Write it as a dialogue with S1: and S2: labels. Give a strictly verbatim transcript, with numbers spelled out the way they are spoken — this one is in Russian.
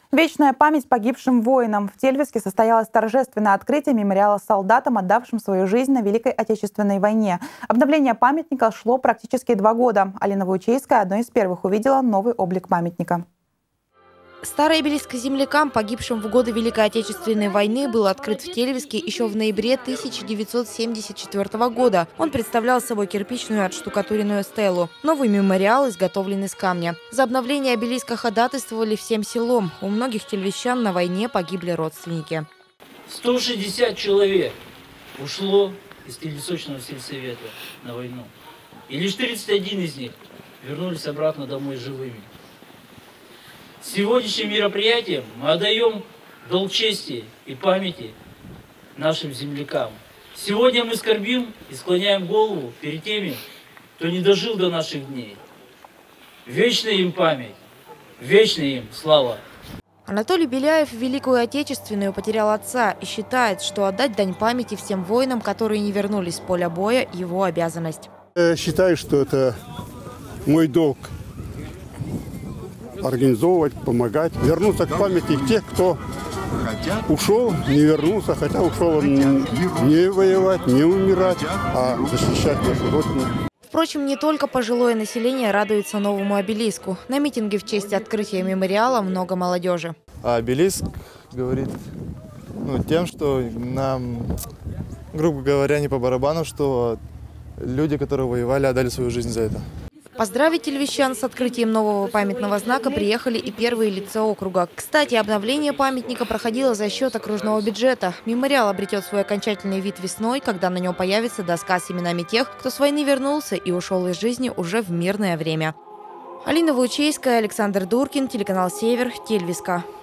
S1: Вечная память погибшим воинам. В Тельвиске состоялось торжественное открытие мемориала солдатам, отдавшим свою жизнь на Великой Отечественной войне. Обновление памятника шло практически два года. Алина Вуйчейская одной из первых увидела новый облик памятника.
S2: Старый обелиск землякам, погибшим в годы Великой Отечественной войны, был открыт в Тельвиске еще в ноябре тысяча девятьсот семьдесят четвёртого года. Он представлял собой кирпичную отштукатуренную стелу. Новый мемориал изготовлен из камня. За обновление обелиска ходатайствовали всем селом. У многих тельвисчан на войне погибли родственники.
S3: сто шестьдесят человек ушло из Тельвисочного сельсовета на войну. И лишь тридцать один из них вернулись обратно домой живыми. Сегодняшним мероприятием мы отдаем долг чести и памяти нашим землякам. Сегодня мы скорбим и склоняем голову перед теми, кто не дожил до наших дней. Вечная им память, вечная им слава.
S2: Анатолий Беляев в Великую Отечественную потерял отца и считает, что отдать дань памяти всем воинам, которые не вернулись с поля боя, его обязанность.
S4: Я считаю, что это мой долг. Организовывать, помогать, вернуться к памяти тех, кто ушел, не вернулся, хотя ушел он не воевать, не умирать, а защищать нашу родину.
S2: Впрочем, не только пожилое население радуется новому обелиску. На митинге в честь открытия мемориала много молодежи.
S5: А обелиск говорит ну, тем, что нам, грубо говоря, не по барабану, что люди, которые воевали, отдали свою жизнь за это.
S2: Поздравить тельвисчан с открытием нового памятного знака приехали и первые лица округа. Кстати, обновление памятника проходило за счет окружного бюджета. Мемориал обретет свой окончательный вид весной, когда на нем появится доска с именами тех, кто с войны вернулся и ушел из жизни уже в мирное время. Алина Вуйчейская, Александр Дуркин, телеканал «Север», Тельвиска.